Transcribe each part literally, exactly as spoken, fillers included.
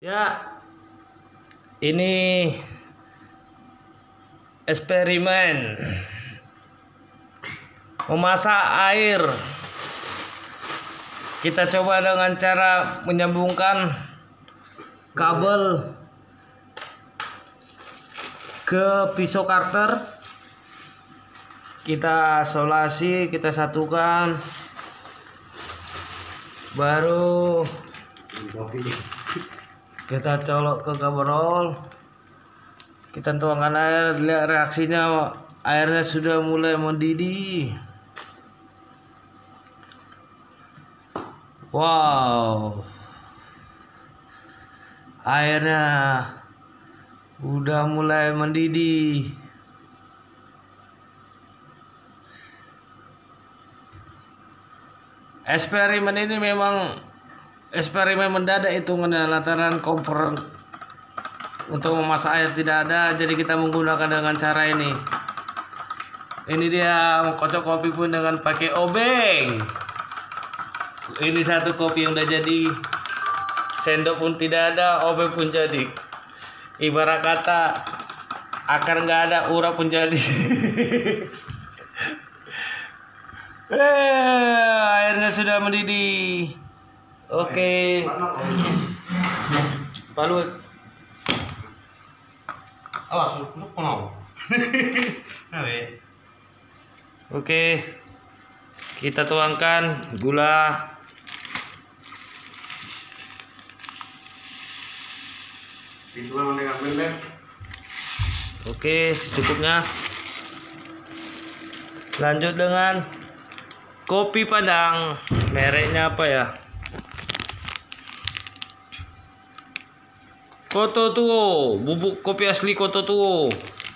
Ya, ini eksperimen memasak air. Kita coba dengan cara menyambungkan kabel ke pisau karter. Kita isolasi, kita satukan, baru kita colok ke gaberol. Kita tuangkan air, lihat reaksinya, airnya sudah mulai mendidih. Wow, airnya udah mulai mendidih. Eksperimen ini memang eksperimen mendadak hitungannya, lantaran kompor untuk memasak air tidak ada, jadi kita menggunakan dengan cara ini. Ini dia kocok kopi pun dengan pakai obeng. Ini satu kopi yang udah jadi, sendok pun tidak ada, obeng pun jadi. Ibarat kata akar nggak ada, urap pun jadi. Eh, airnya sudah mendidih. Oke. Balut. Awas, lu kenal. Oke. Kita tuangkan gula. Oke, secukupnya. Lanjut dengan kopi Padang. Mereknya apa ya? Koto Tuo, bubuk kopi asli Koto Tuo.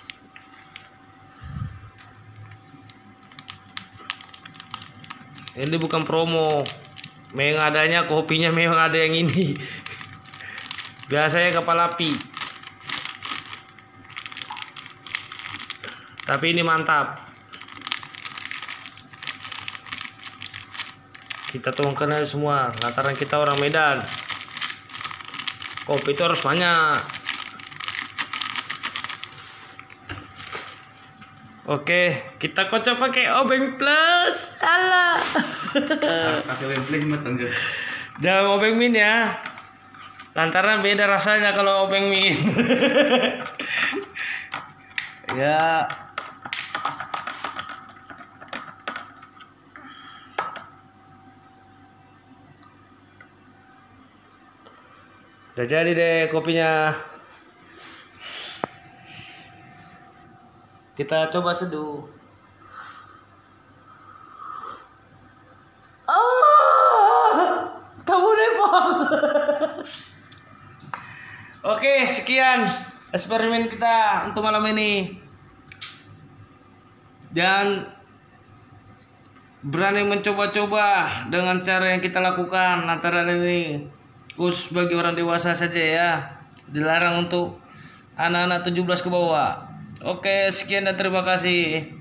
Ini bukan promo. Memang adanya kopinya, memang ada yang ini. Biasanya kapal api. Tapi ini mantap. Kita tuangkan aja semua, lantaran kita orang Medan. Kopi itu harus banyak. Oke, kita kocok pakai obeng plus. Alah. Pakai obeng plus matang. Jangan obeng min ya. Lantaran beda rasanya kalau obeng min. Ya. Udah jadi deh kopinya. Kita coba seduh. Oh, kamu Depok. Oke, sekian eksperimen kita untuk malam ini. Dan berani mencoba-coba dengan cara yang kita lakukan. Lantaran ini khusus bagi orang dewasa saja ya, dilarang untuk anak-anak tujuh belas ke bawah. Oke, sekian dan terima kasih.